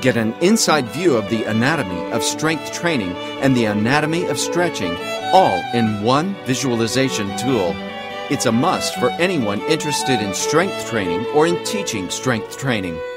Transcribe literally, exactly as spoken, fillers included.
Get an inside view of the anatomy of strength training and the anatomy of stretching, all in one visualization tool. It's a must for anyone interested in strength training or in teaching strength training.